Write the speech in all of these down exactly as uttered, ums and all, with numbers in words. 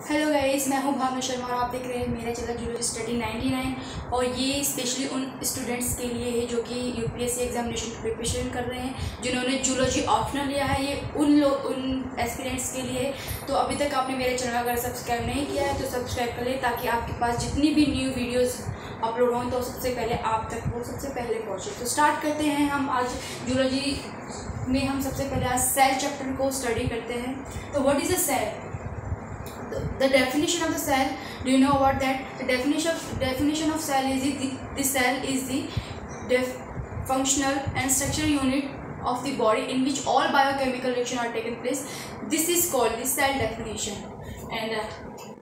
Hello guys, मैं हूं भावना शर्मा और आप देख रहे हैं मेरा channel zoology study ninety nine. और ये स्पेशली उन स्टूडेंट्स के लिए है जो कि यूपीएससी एग्जामिनेशन की प्रिपरेशन कर रहे हैं, जिन्होंने जूलॉजी ऑप्शनल लिया है। ये उन लोग उन एस्पिरेंट्स के लिए। तो अभी तक आपने मेरे चैनल अगर सब्सक्राइब नहीं किया है तो सब्सक्राइब कर लें, ताकि आपके पास जितनी भी न्यू वीडियोज़ अपलोड हों तो सबसे पहले आप तक वो सबसे पहले पहुँचे। तो स्टार्ट करते हैं हम आज जूलॉजी में। हम सबसे पहले आज सेल चैप्टर को स्टडी करते हैं। तो what is a cell? The definition of the cell, do you know about that? The definition of definition of cell is the, the cell is the def, functional and structural unit of the body in which all biochemical reaction are taken place. This is called the cell definition. And uh,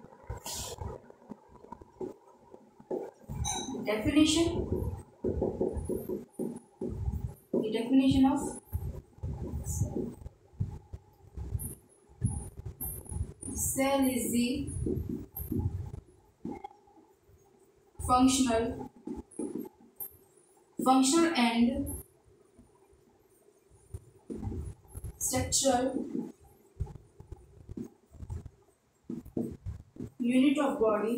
definition the definition of cell. Cell is the functional functional and structural unit of body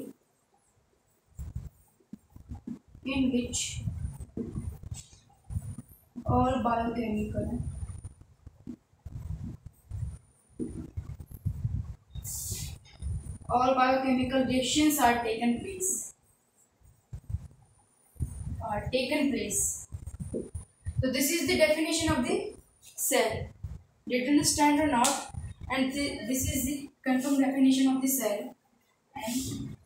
in which all biochemical all biochemical reactions are taken place are taken place So this is the definition of the cell. Did you understand or not? And th this is the confirmed definition of the cell. And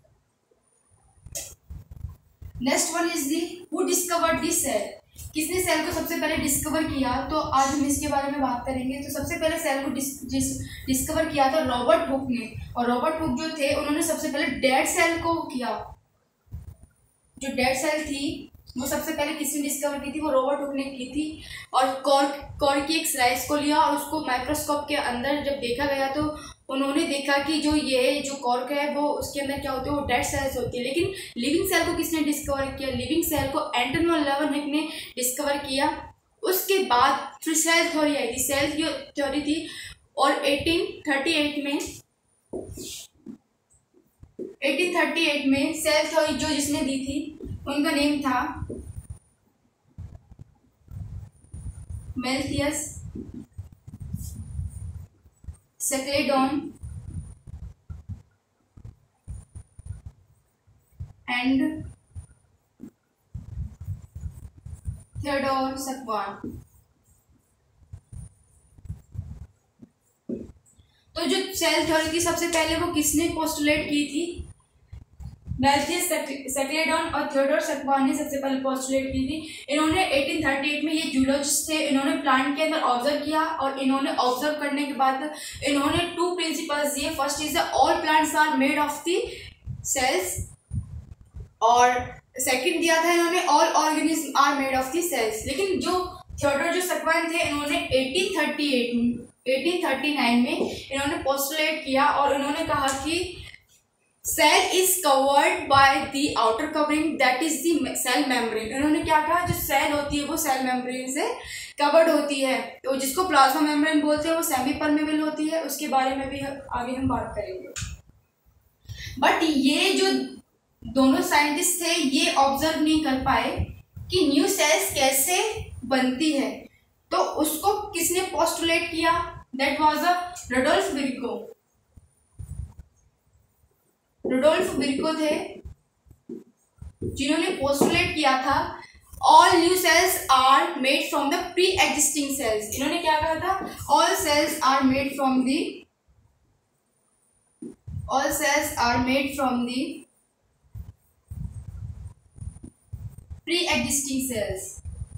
next one is the who discovered the cell. किसने cell को सबसे पहले discover किया? तो आज हम इसके बारे में बात करेंगे। तो सबसे पहले सेल को डिस, डिस, डिस्कवर किया था रॉबर्ट हुक ने। और रॉबर्ट हुक जो थे उन्होंने सबसे पहले डेड सेल को किया। जो डेड सेल थी वो सबसे पहले किसने डिस्कवर की थी? वो रॉबर्ट हुक ने की थी। और कॉर्क कॉर्क की एक स्लाइस को लिया और उसको माइक्रोस्कोप के अंदर जब देखा गया तो उन्होंने देखा कि जो ये जो कॉर्क है वो उसके अंदर क्या होती है, वो डेड सेल्स होती है। लेकिन लिविंग सेल को किसने डिस्कवर किया? लिविंग सेल को एंटोनी लेवनहिक ने डिस्कवर किया। उसके बाद फिर सेल थ्योरी आई थी, सेल थ्योरी थी। और एटीन थर्टी एट में एटीन थर्टी एट में सेल थ्योरी जो जिसने दी थी उनका नेम था मैल्थियस सेक्लेडॉन एंड थियोडोर सकवान। तो जो सेल थ्योरी थी सबसे पहले वो किसने पोस्टुलेट की थी? मैल्थियस सेक्लेडॉन और थियोडोर सकवान ने सबसे पहले पोस्टुलेट की थी। इन्होंने एटीन थर्टी एट में, ये जूलॉजिस्ट थे, इन्होंने प्लांट के अंदर ऑब्जर्व किया। और इन्होंने ऑब्जर्व करने के बाद इन्होंने टू प्रिंसिपल्स दिए। First is the all plants are made of the cells, और सेकंड दिया था इन्होंने all organism are made of the cells. लेकिन जो थियोडोर जो सकवान थे इन्होंने एटीन थर्टी एट में एटीन थर्टी नाइन में इन्होंने पोस्टुलेट किया और इन्होंने कहा कि cell is covered by the outer covering that is the cell membrane. इन्होंने क्या कहा? जो सेल होती है वो सेल मेम्ब्रेन से कवर्ड होती है, तो जिसको प्लाज्मा मेम्ब्रेन बोलते हैं, वो सेमी परमेबल होती है। उसके बारे में भी आगे हम बात करेंगे। बट ये जो दोनों साइंटिस्ट थे ये ऑब्जर्व नहीं कर पाए कि न्यू सेल्स कैसे बनती है। तो उसको किसने पोस्टुलेट किया? That was a Rudolf Virchow. Rudolf Virchow थे जिन्होंने पोस्टुलेट किया था all new cells are made from the pre existing cells. इन्होंने क्या कहा था? All cells are made from the all cells are made from the pre existing cells.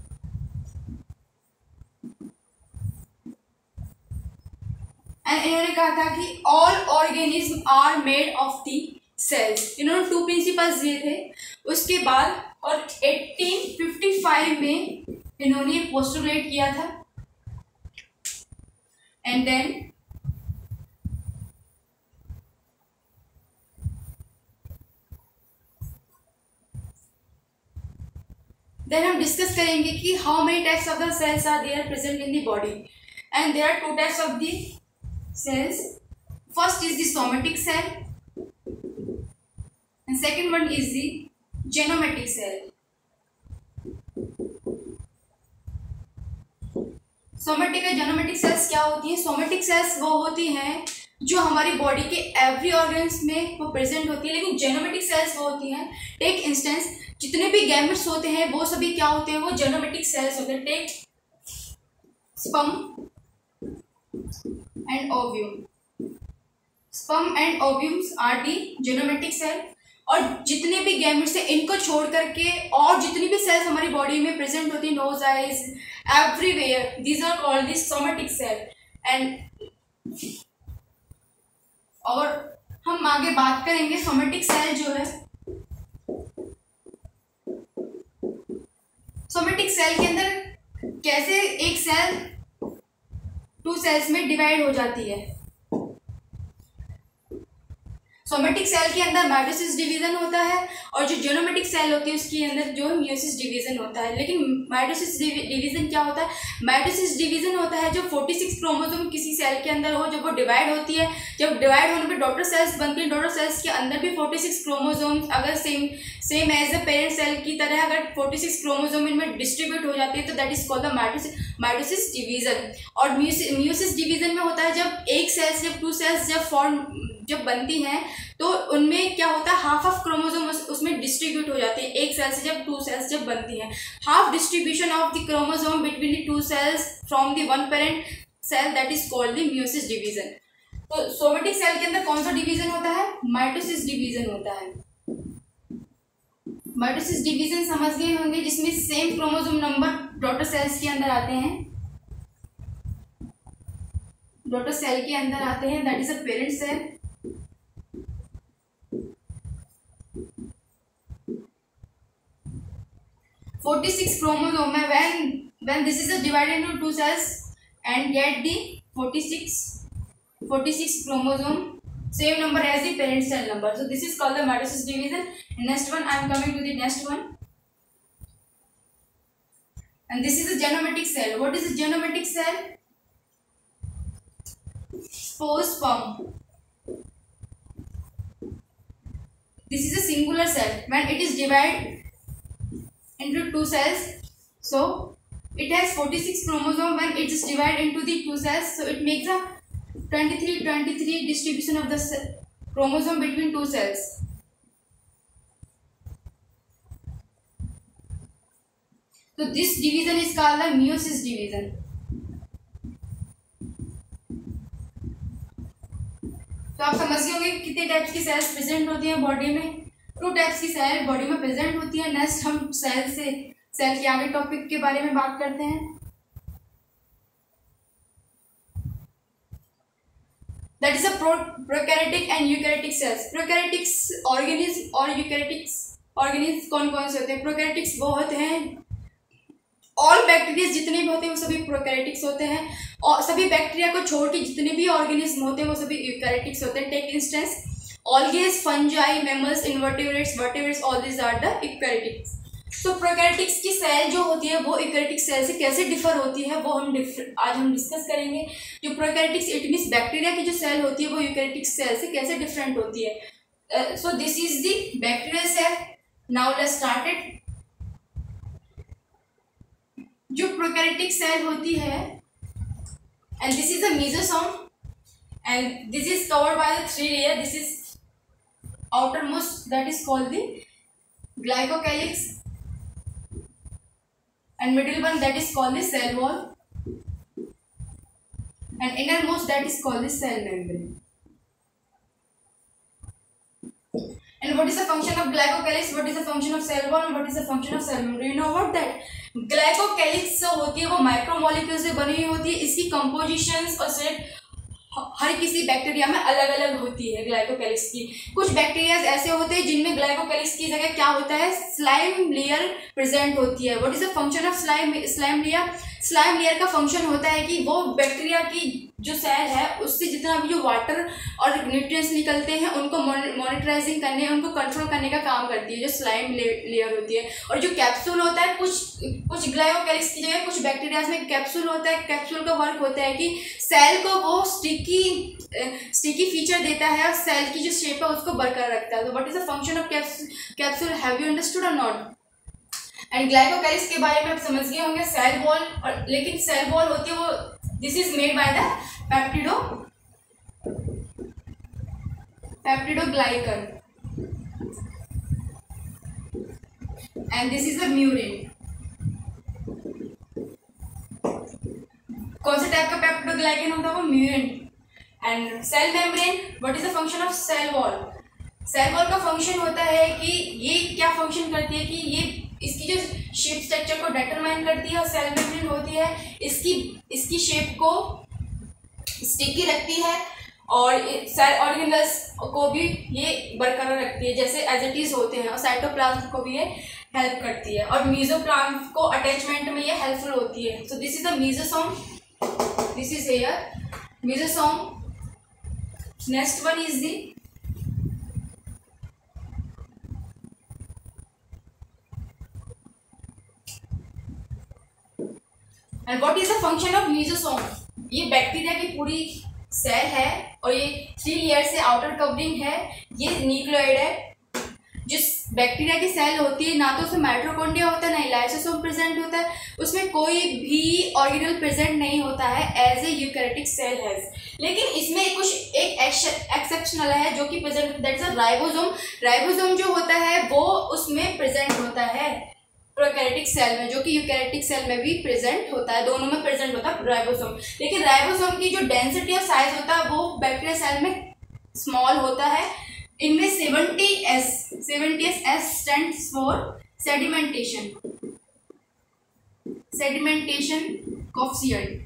And इन्होंने कहा था कि all organism are made of the cells. इन्होंने two principles दिए थे। उसके बाद और एटीन फिफ्टी फाइव में इन्होंने पोस्टुलेट किया था। एंड देन देन हम डिस्कस करेंगे कि how many types of the cells are there present in the body. And there are two types of the cells. First is the somatic cell and second one is the genometic cell. Somatic और genometic sales क्या होती है? Somatic cells वो होती हैं जो हमारी body के एवरी ऑर्गन्स में वो प्रेजेंट होती है, लेकिन जेनोमेटिक सेल्स वो होती हैं, टेक इंस्टेंस जितने भी गैमेट्स होते हैं वो सभी क्या होते हैं? वो जेनोमेटिक सेल्स होते हैं। Take sperm and ovum, sperm and ovums are the genometic cell. और जितने भी गैमेट्स हैं इनको छोड़ करके और जितनी भी सेल्स हमारी बॉडी में प्रेजेंट होती है, nose, eyes, everywhere, these are called the somatic cell. And और हम आगे बात करेंगे सोमेटिक सेल जो है, सोमेटिक सेल के अंदर कैसे एक सेल टू सेल्स में डिवाइड हो जाती है। सोमेटिक सेल के अंदर माइटोसिस डिवीजन होता है और जो जेनोमेटिक सेल होती है उसके अंदर जो मियोसिस डिवीजन होता है। लेकिन माइटोसिस डिवीजन क्या होता है? माइटोसिस डिवीजन होता है जो छियालीस क्रोमोसोम किसी सेल के अंदर हो, जब वो डिवाइड होती है, जब डिवाइड होने पे डॉटर सेल्स बनती हैं, डॉटर सेल्स के अंदर भी छियालीस क्रोमोसोम्स अगर same same as a parent cell की तरह अगर छियालीस क्रोमोसोम इनमें डिस्ट्रीब्यूट हो जाती है तो that is called the mitosis mitosis division. और मियोसिस डिवीजन में होता है जब एक सेल्स जब टू सेल्स जब फॉर्म जब बनती हैं तो उनमें क्या होता है? हाफ ऑफ क्रोमोसोम उस, उसमें डिस्ट्रीब्यूट हो जाते हैं। एक सेल से जब टू सेल्स जब बनती हैं, half distribution of the chromosome between the two cells from the one parent cell, that is called the meiosis division. तो सोमेटिक सेल के अंदर कौन सा डिवीजन होता है? माइटोसिस डिवीजन होता है। माइटोसिस डिवीजन समझ गए होंगे, जिसमें same chromosome number daughter cells के अंदर आते हैं, डॉटर सेल के अंदर आते हैं, that is a parent cell. forty-six chromosome है, when when this is divided into two cells and get the forty-six forty-six chromosome, same number as the parent cell number. So this is called the mitosis division. And next one, I am coming to the next one, and this is a genometric cell. What is a genometric cell? Spore sperm. This is a singular cell. When it is divided into two cells, so it has forty-six chromosome. When it is divided into the two cells, so it makes a twenty-three twenty-three distribution of the chromosome between two cells. So this division is called the meiosis division. तो आप समझ गए होंगे कितने types की cells present होती हैं body में? टू टाइप्स की सेल बॉडी में प्रेजेंट होती है। नेक्स्ट हम सेल से सेल के आगे टॉपिक के बारे में बात करते हैं। That is a prokaryotic and eukaryotic cells. Prokaryotics organism और यूकैरियोटिक्स ऑर्गेनिज्म कौन कौन से होते हैं? प्रोकैरियोटिक्स वो होते हैं, ऑल बैक्टीरिया जितने भी होते हैं वो सभी प्रोकैरियोटिक्स होते हैं, और सभी बैक्टीरिया को छोड़ के जितने भी ऑर्गेनिज्म होते हैं वो सभी यूकैरियोटिक्स होते हैं। Take instance algae, fungi, mammals, invertebrates, vertebrates, all these are the eukaryotics. So prokaryotics की सेल जो होती है वो यूकैरियोटिक सेल से कैसे डिफर होती है वो हम आज हम डिस्कस करेंगे। जो प्रोकैरियोटिक्स इट मींस बैक्टीरिया की जो सेल होती है वो यूकैरियोटिक सेल से कैसे डिफरेंट होती है। So this is the bacterial cell. Now let's start it. जो प्रोकैरियोटिक सेल होती है, and this is the mesosome and this is covered by the three layer. This is outermost, that is called the glycocalyx, and middle one that is called the cell wall, and innermost that is called the cell membrane. And what is the function of glycocalyx? What is the function of cell wall? And what is the function of cell membrane? You know what that glycocalyx जो होती है वो micromolecule से बनी हुई होती है। इसकी कंपोजिशंस और सेट हर किसी बैक्टीरिया में अलग अलग होती है। ग्लाइकोकैलिक्स की कुछ बैक्टीरिया ऐसे होते हैं जिनमें ग्लाइकोकैलिक्स की जगह क्या होता है? स्लाइम लेयर प्रेजेंट होती है। What is the function of slime slime layer? Slime layer का फंक्शन होता है कि वो बैक्टीरिया की जो सेल है उससे जितना भी जो वाटर और न्यूट्रिएंट्स निकलते हैं उनको मॉनिटराइजिंग करने, उनको कंट्रोल करने का काम करती है जो स्लाइम लेयर होती है। और जो कैप्सूल होता है, कुछ कुछ ग्लाइकोकैलिक्स की जगह कुछ बैक्टीरिया में कैप्सूल होता है। कैप्सूल का वर्क होता है कि सेल को वो स्टिकी स्टिकी फीचर देता है और सेल की जो शेप है उसको बरकरार रखता है। तो what is the function of capsule, have you understood और नॉट? एंड ग्लाइकोकैलिक्स के बारे में आप समझ गए होंगे, सेल वॉल, और लेकिन सेल वॉल होती है वो, this is made by the peptido peptidoglycan and this is the murein. कौन से टाइप का पेप्टिडोग्लाइकन होता है? वो murein. And cell membrane, what is the function of cell wall? Cell wall का फंक्शन होता है कि ये क्या फंक्शन करती है कि ये इसकी जो शेप स्ट्रक्चर को डिटरमाइन करती है, और सेल मेम्ब्रेन होती है इसकी इसकी शेप को स्टिकी रखती है और सेल ऑर्गेनल्स को भी ये बरकरार रखती है जैसे एज इट इज होते हैं, और साइटोप्लाज्म को भी ये हेल्प करती है, और मेसोप्लाज्म को अटैचमेंट में ये हेल्पफुल होती है। So this is the mesosome, this is here mesosome. Next one is the and what is the function of mesosome? ये बैक्टीरिया की पूरी सेल है और ये थ्री लेयर से आउटर कवरिंग है, ये न्यूक्लियोइड है। जिस बैक्टीरिया की सेल होती है ना तो उसमें माइटोकॉन्ड्रिया होता है ना लाइसोसोम प्रेजेंट होता है, उसमें कोई भी ऑर्गेनल प्रेजेंट नहीं होता है एज ए यूकैरियोटिक सेल है। लेकिन इसमें कुछ एक एक्सेप्शनल है जो कि प्रेजेंट होता है, दैट्स अ राइबोसोम। राइबोसोम जो होता है वो उसमें प्रेजेंट होता है प्रोकैरियोटिक सेल में, जो कि यूकैरियोटिक सेल में भी प्रेजेंट होता है, दोनों में प्रेजेंट होता है राइबोसोम। लेकिन राइबोसोम की जो डेंसिटी और साइज होता है वो बैक्टीरिया सेल में स्मॉल होता है। इनमें seventy S seventy S S stands for sedimentation sedimentation coefficient.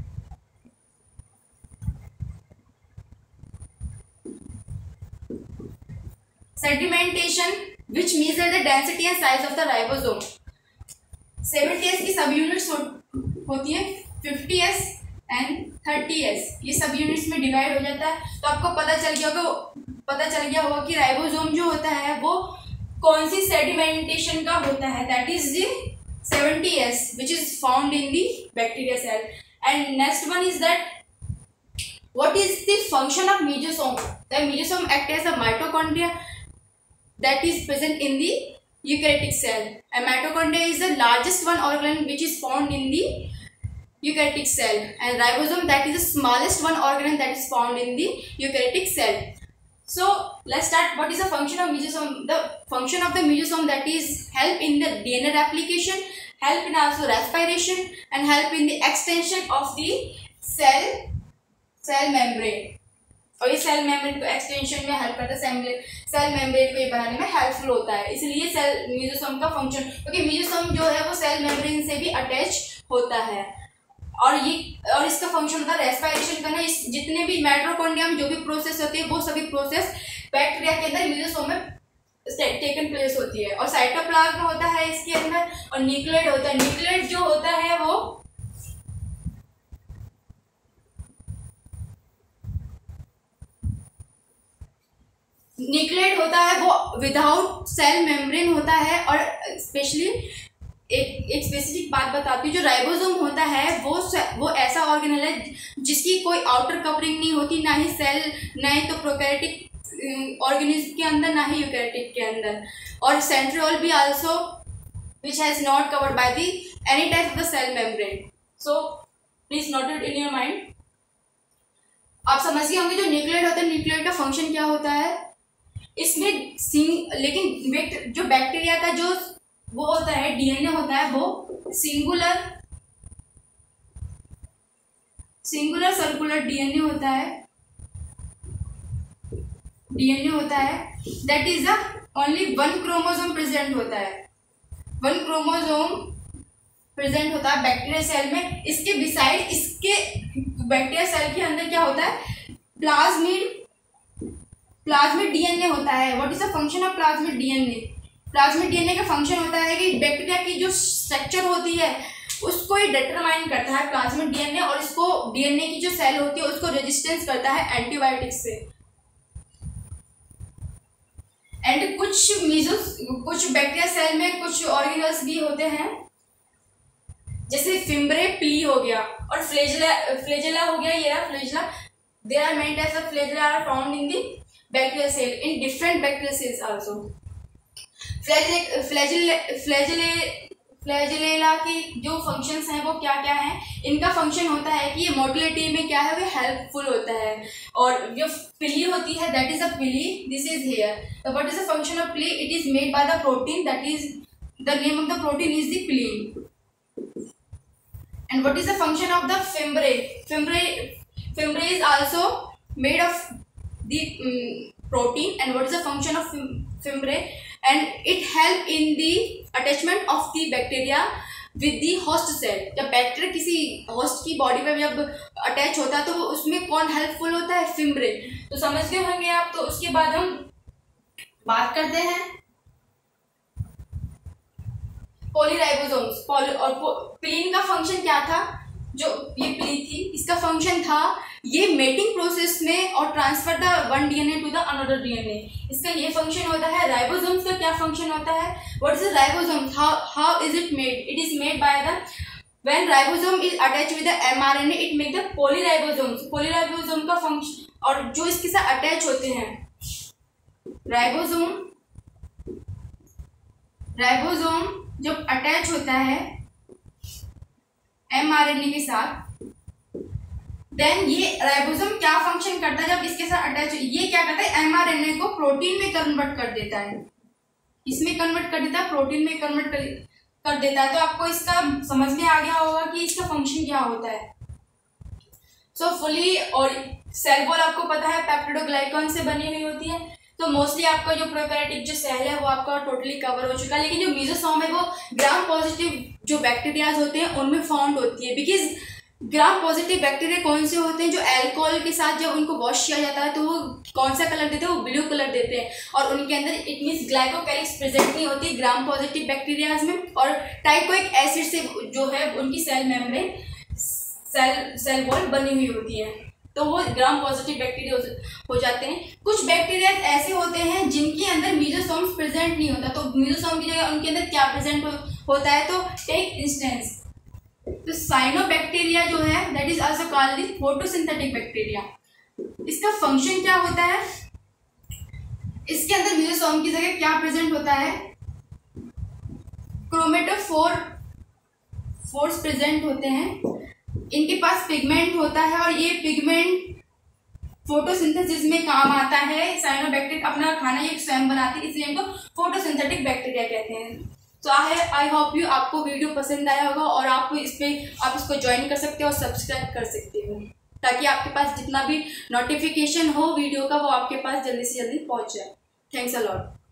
Sedimentation which measure the density and size of the ribosome. Seventy S की सब यूनिट्स हो, होती है fifty S and thirty S, ये सब यूनिट्स में डिवाइड हो जाता है। तो आपको पता चल गया होगा पता चल गया होगा कि राइबोसोम जो होता है वो कौन सी सेडिमेंटेशन का होता है, that is the seventy S which is found in the bacteria cell. And next one is that what is the function of mesosome? The mesosome act as a mitochondria that is present in the eukaryotic cell, and mitochondria is the largest one organ which is found in the eukaryotic cell, and ribosome that is the smallest one organ that is found in the eukaryotic cell. So let's start. What is the function of mesosome? The function of the mesosome that is help in the D N A replication, help in also respiration, and help in the extension of the cell cell membrane. और ये cell membrane को extension में help करता है, cell membrane को ये बनाने में हेल्पफुल होता है, इसलिए सेल मेसोसोम का फंक्शन, क्योंकि मेसोसोम जो है वो सेल मेम्ब्रेन से भी अटैच होता है। और ये और इसका फंक्शन होता है रेस्पिरेशन करना। इस जितने भी माइटोकॉन्ड्रिया में जो भी प्रोसेस होती है वो सभी प्रोसेस बैक्टीरिया के अंदर मेसोसोम में टेकन प्लेस होती है। और साइटोप्लाज्म होता है इसके अंदर, और न्यूक्लियोइड होता है। न्यूक्लियोइड जो होता है वो न्यूक्लियोइड होता है वो विदाउट सेल मेम्ब्रेन होता है। और स्पेशली एक एक स्पेसिफिक बात बताती हूँ, जो राइबोसोम होता है वो वो ऐसा ऑर्गेनल है जिसकी कोई आउटर कवरिंग नहीं होती, ना ही सेल, ना ही तो प्रोकैरियोटिक ऑर्गेनिज्म के अंदर, ना ही यूकैरियोटिक के अंदर। और सेंट्रियोल भी also which has not covered by the any type of the cell membrane. So please note it in your mind. आप समझ गए होंगे जो न्यूक्लियोइड होता है, न्यूक्लियोइड का फंक्शन क्या होता है इसमें सिंग लेकिन जो बैक्टीरिया का जो वो होता है डीएनए होता है वो सिंगुलर सिंगुलर सर्कुलर डीएनए होता है डीएनए होता है that is a only one chromosome present होता है, वन क्रोमोसोम प्रेजेंट होता है बैक्टीरिया सेल में। इसके बिसाइड इसके बैक्टीरिया सेल के अंदर क्या होता है, प्लाज्मिड प्लाज्मिड डीएनए होता है। What is the function of plasmid DNA? Plasmid DNA का फंक्शन होता है कि बैक्टीरिया की जो स्ट्रक्चर होती है उसको ये डिटरमाइन करता है प्लाज्मिड डीएनए, और इसको डीएनए की जो सेल होती है उसको रेजिस्टेंस करता है एंटीबायोटिक से। एंड कुछ मीजोस कुछ बैक्टीरिया सेल में कुछ ऑर्गेनल्स भी होते हैं जैसे फिम्ब्रे पी हो गया और फ्लेजेला फ्लेजेला हो गया, ये रहा flagella. There are many types of flagella are found in the bacterial cell, in different bacterial cells also. Flagella flagella की जो फंक्शंस हैं वो क्या क्या हैं? इनका फंक्शन होता है कि ये मोटिलिटी में क्या है, वो हेल्पफुल होता है। और जो पिली होती है, that is a pili, this is hair. तो what is the function of pili? It is made by the protein, that is the name of the protein is the pilin. And what is the function of the fimbriae? Fimbriae fimbriae is also made of the protein. And what is the function of fimbriae? And it help in the attachment of the bacteria with the host cell. जब बैक्टीरिया किसी host की body पे जब attach होता है तो वो उसमें कौन हेल्पफुल होता है? फिम्ब्रे। तो समझ गए होंगे आप। तो उसके बाद हम बात करते हैं पॉलीराइबोसोम्स। और पिलीन का फंक्शन क्या था? जो ये पिली थी, इसका फंक्शन था ये मेटिंग प्रोसेस में और transfer the one DNA to the another DNA, इसका ये फंक्शन होता है। राइबोसोम्स का क्या फंक्शन होता है? What is ribosome? How how is it made? It is made by the when ribosome is attach with the mRNA, it make the polyribosomes. Polyribosome का function, और जो इसके साथ अटैच होते हैं राइबोसोम, राइबोसोम जब अटैच होता है एमआरएनए के साथ, देन ये राइबोसोम क्या फंक्शन करता है? जब इसके साथ अटैच, ये क्या करता है? एमआरएनए को प्रोटीन में कन्वर्ट कर देता है, इसमें कन्वर्ट कर देता है, प्रोटीन में कन्वर्ट कर, कर देता है। तो आपको इसका समझ में आ गया होगा कि इसका फंक्शन क्या होता है। सो so, फुली और सेल वॉल आपको पता है पेप्टिडोग्लाइकन से बनी हुई होती है। तो मोस्टली आपका जो प्रोकैरियोटिक जो सेल है वो आपका टोटली कवर हो चुका है, लेकिन जो मेसोसोम है वो ग्राम पॉजिटिव जो बैक्टीरियाज होते हैं उनमें फाउंड होती है। बिकॉज ग्राम पॉजिटिव बैक्टीरिया कौन से होते हैं? जो अल्कोहल के साथ जब उनको वॉश किया जाता है तो वो कौन सा कलर देते हैं? वो ब्लू कलर देते हैं। और उनके अंदर इट मीन्स ग्लाइकोकैलिक्स प्रेजेंट नहीं होती ग्राम पॉजिटिव बैक्टीरियाज में। और टाइकोइक एसिड से जो है उनकी cell membrane, cell cell wall बनी हुई होती है, तो वो ग्राम पॉजिटिव बैक्टीरिया हो जाते हैं। कुछ बैक्टीरिया ऐसे होते हैं जिनके अंदर मेसोसोम्स प्रेजेंट नहीं होता, तो मेसोसोम की जगह उनके अंदर क्या प्रेजेंट हो, होता है? तो टेक इंस्टेंस, तो साइनोबैक्टीरिया जो है that is also called the photosynthetic bacteria. इसका फंक्शन क्या होता है? इसके अंदर मेसोसोम की जगह क्या प्रेजेंट होता है? क्रोमेटोफोर फोर्स प्रेजेंट होते हैं, इनके पास पिगमेंट होता है और ये पिगमेंट फोटोसिंथेसिस में काम आता है। साइनोबैक्टीरिया अपना खाना ये स्वयं बनाती है, इसलिए इनको फोटोसिंथेटिक बैक्टीरिया कहते हैं। तो आई आई होप यू आपको वीडियो पसंद आया होगा और आप इस पे आप इसको ज्वाइन कर सकते हो और सब्सक्राइब कर सकते हो, ताकि आपके पास जितना भी नोटिफिकेशन हो वीडियो का वो आपके पास जल्दी से जल्दी पहुंच जाए। Thanks a lot.